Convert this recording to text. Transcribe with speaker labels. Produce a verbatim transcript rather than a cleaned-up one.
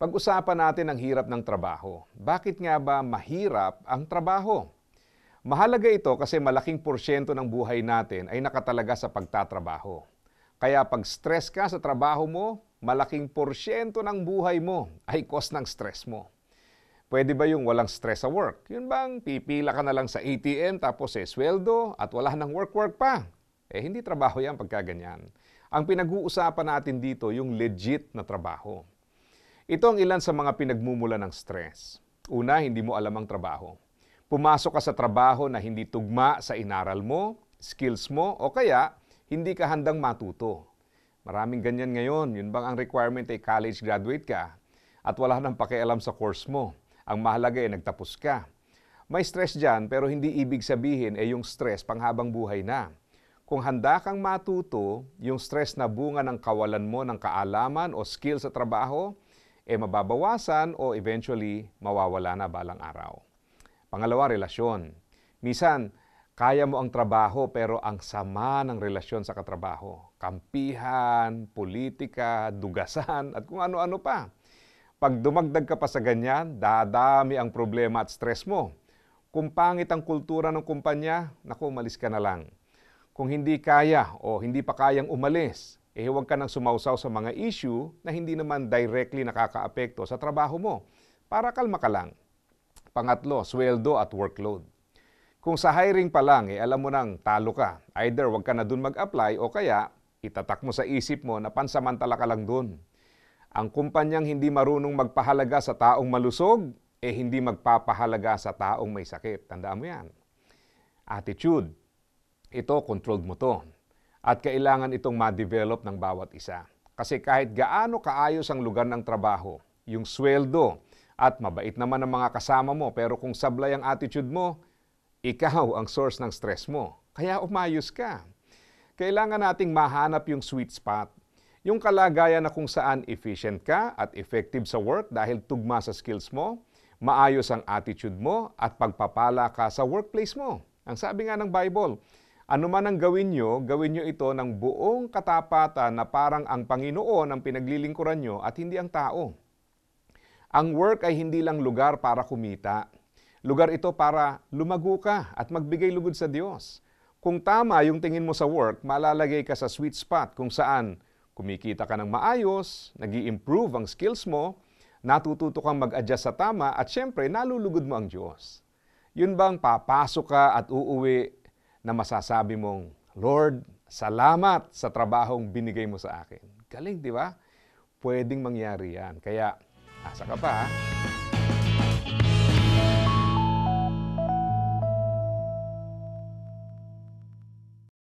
Speaker 1: Pag-usapan natin ang hirap ng trabaho. Bakit nga ba mahirap ang trabaho? Mahalaga ito kasi malaking porsyento ng buhay natin ay nakatalaga sa pagtatrabaho. Kaya pag stress ka sa trabaho mo, malaking porsyento ng buhay mo ay cause ng stress mo. Pwede ba yung walang stress sa work? Yun bang pipila ka na lang sa A T M tapos eh sweldo at wala nang work-work pa? Eh hindi trabaho yan pagka ganyan. Ang pinag-uusapan natin dito yung legit na trabaho. Ito ang ilan sa mga pinagmumula ng stress. Una, hindi mo alam ang trabaho. Pumasok ka sa trabaho na hindi tugma sa inaral mo, skills mo, o kaya hindi ka handang matuto. Maraming ganyan ngayon. Yun bang ang requirement ay college graduate ka at wala nang pakialam sa course mo. Ang mahalaga ay nagtapos ka. May stress dyan pero hindi ibig sabihin ay yung stress panghabang buhay na. Kung handa kang matuto, yung stress na bunga ng kawalan mo ng kaalaman o skill sa trabaho, eh mababawasan o eventually mawawala na balang araw. Pangalawa, relasyon. Minsan, kaya mo ang trabaho pero ang sama ng relasyon sa katrabaho. Kampihan, politika, dugasan, at kung ano-ano pa. Pag dumagdag ka pa sa ganyan, dadami ang problema at stress mo. Kung pangit ang kultura ng kumpanya, naku, umalis ka na lang. Kung hindi kaya o hindi pa kayang umalis, eh huwag ka nang sumausaw sa mga issue na hindi naman directly nakakaapekto sa trabaho mo. Para kalma ka lang. Pangatlo, sweldo at workload. Kung sa hiring pa lang, eh, alam mo nang talo ka. Either wag ka na dun mag-apply o kaya itatak mo sa isip mo na pansamantala ka lang dun. Ang kumpanyang hindi marunong magpahalaga sa taong malusog, eh hindi magpapahalaga sa taong may sakit. Tandaan mo yan. Attitude. Ito, controlled mo to. At kailangan itong ma-develop ng bawat isa. Kasi kahit gaano kaayos ang lugar ng trabaho, yung sweldo, at mabait naman ang mga kasama mo, pero kung sablay ang attitude mo, ikaw ang source ng stress mo. Kaya umayos ka. Kailangan nating mahanap yung sweet spot. Yung kalagayan na kung saan efficient ka at effective sa work dahil tugma sa skills mo, maayos ang attitude mo at pagpapala ka sa workplace mo. Ang sabi nga ng Bible, ano man ang gawin nyo, gawin nyo ito ng buong katapatan na parang ang Panginoon ang pinaglilingkuran nyo at hindi ang tao. Ang work ay hindi lang lugar para kumita. Lugar ito para lumago ka at magbigay lugod sa Diyos. Kung tama yung tingin mo sa work, malalagay ka sa sweet spot kung saan kumikita ka ng maayos, nag-i-improve ang skills mo, natututo kang mag-adjust sa tama at syempre nalulugod mo ang Diyos. Yun bang papasok ka at uuwi na masasabi mong, Lord, salamat sa trabahong binigay mo sa akin. Galing, di ba? Pwedeng mangyari yan. Kaya, asa ka pa, ha?